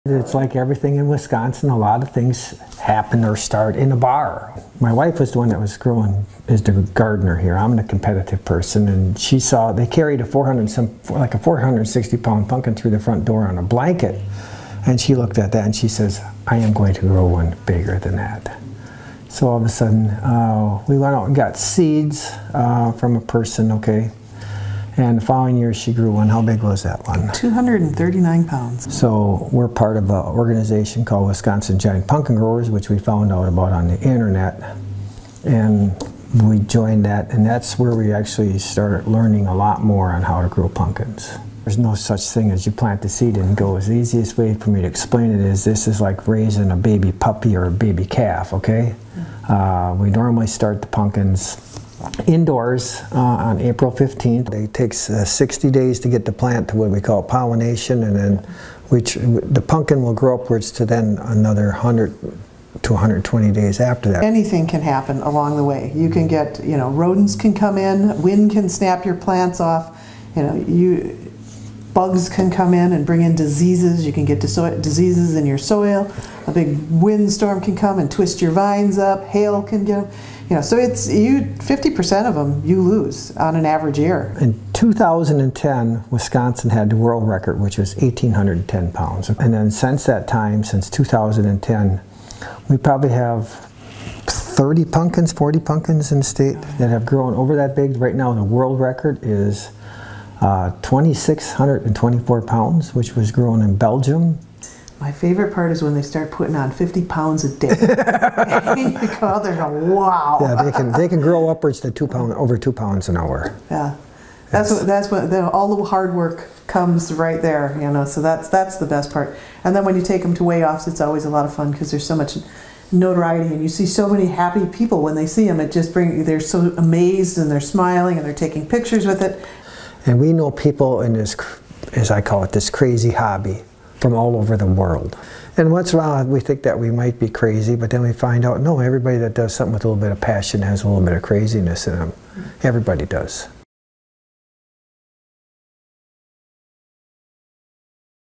It's like everything in Wisconsin, a lot of things happen or start in a bar. My wife was the one that was growing, is the gardener here. I'm the competitive person, and she saw they carried a 460-pound pumpkin through the front door on a blanket, and she looked at that and she says, I am going to grow one bigger than that. So all of a sudden, we went out and got seeds from a person, okay? And the following year she grew one. How big was that one? 239 pounds. So we're part of an organization called Wisconsin Giant Pumpkin Growers, which we found out about on the internet. And we joined that, and that's where we actually started learning a lot more on how to grow pumpkins. There's no such thing as you plant the seed and go. The easiest way for me to explain it is this is like raising a baby puppy or a baby calf, okay? We normally start the pumpkins indoors on April 15th. It takes 60 days to get the plant to what we call pollination, and then the pumpkin will grow upwards to then another 100 to 120 days after that. Anything can happen along the way. You can get, rodents can come in, wind can snap your plants off, bugs can come in and bring in diseases. You can get diseases in your soil. A big windstorm can come and twist your vines up. Hail can get them. So it's 50% of them you lose on an average year. In 2010, Wisconsin had the world record, which was 1,810 pounds. And then since that time, since 2010, we probably have 30 pumpkins, 40 pumpkins in the state that have grown over that big. Right now, the world record is 2,624 pounds, which was grown in Belgium. My favorite part is when they start putting on 50 pounds a day. You go out there and go, wow. Yeah, they can grow upwards to over 2 pounds an hour. Yeah, that's what all the hard work comes right there. So that's the best part. And then when you take them to weigh-offs, it's always a lot of fun because there's so much notoriety, and you see so many happy people when they see them. They're so amazed, and they're smiling, and they're taking pictures with it. And we know people in this, as I call it, this crazy hobby from all over the world. And once in a while we think that we might be crazy, but then we find out, no, everybody that does something with a little bit of passion has a little bit of craziness in them. Everybody does.